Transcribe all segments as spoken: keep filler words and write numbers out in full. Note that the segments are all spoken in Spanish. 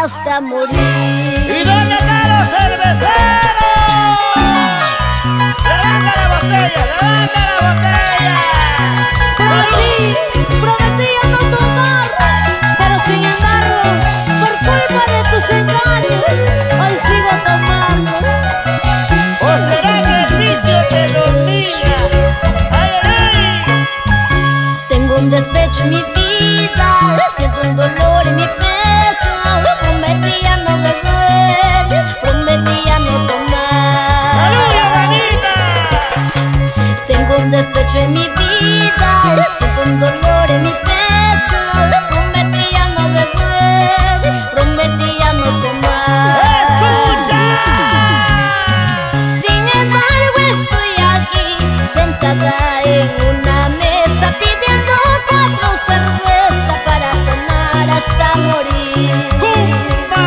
hasta morir. ¿Y dónde están los cerveceros? ¡Levanta la botella, levanta la botella! Prometí, prometí a no tomar, pero sin embargo, por culpa de tus engaños, hoy sigo tomando. ¿O será que el vicio te domina? ¡Ay, ay! Tengo un despecho en mi vida, siento un dolor en mi pecho. Prometí a no beber, prometí a no tomar. ¡Salud, hermanita! Tengo un despecho en mi vida, siento un dolor en mi pecho. Prometí a no beber, prometí a no tomar. ¡Escucha! Sin embargo estoy aquí, sentada en una mesa, pidiendo cuatro cervezas para tomar hasta morir. ¡Cumba!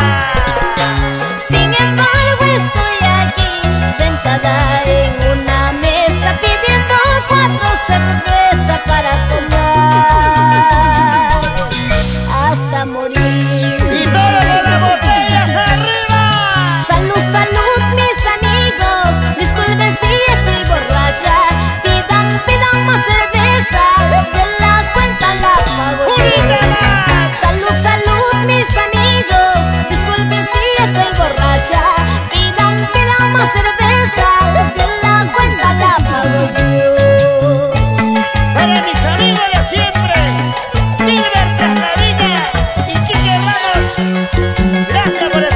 Sin embargo estoy aquí, sentada en una mesa, pidiendo cuatro cervezas para tomar hasta morir. ¡Y todo con las botellas arriba! Salud, salud, mis amigos, disculpen si estoy borracha. Pidan, pidan más cerveza, de la cuenta la pago yo. Salud, salud, mis amigos, disculpen si estoy borracha. Pidan, pidan más cerveza, de la cuenta la pago yo. Para mis amigos de siempre, Gilbert Cascadilla y Quique Ramos, gracias por